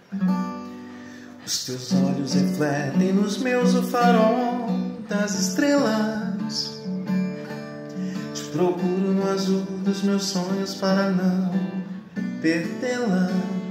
Os teus olhos refletem nos meus o farol das estrelas. Te procuro no azul dos meus sonhos para não perdê-la.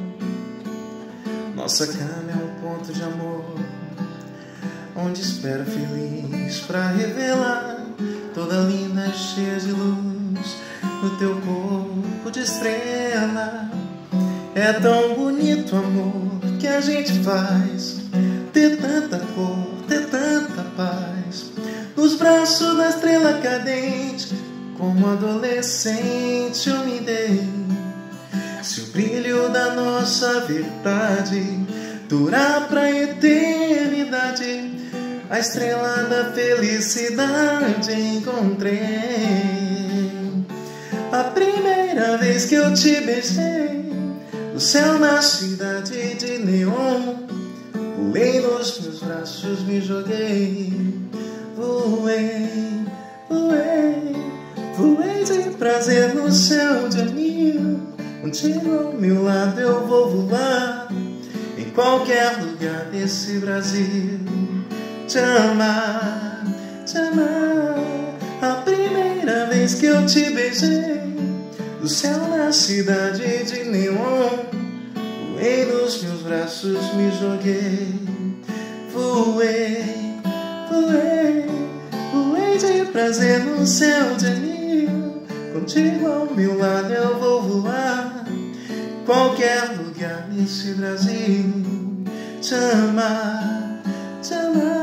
Nossa cama é um ponto de amor, onde espero feliz pra revelar toda linda e cheia de luz no teu corpo de estrela. É tão bonito o amor que a gente faz, ter tanta cor, ter tanta paz. Nos braços da estrela cadente, como adolescente eu me dei. Se o brilho da nossa verdade durar pra eternidade, a estrela da felicidade encontrei. A primeira vez que eu te beijei, no céu na cidade de neon, pulei nos meus braços, me joguei. Voei, voei, voei de prazer no céu de anil. Contigo ao meu lado eu vou voar, em qualquer lugar desse Brasil. Te amar, te amar. A primeira vez que eu te beijei, do céu na cidade de neon, voei nos meus braços, me joguei. Voei, voei, voei de prazer no céu de anil. Contigo ao meu lado eu vou voar, qualquer lugar nesse Brasil. Te amar, te amar.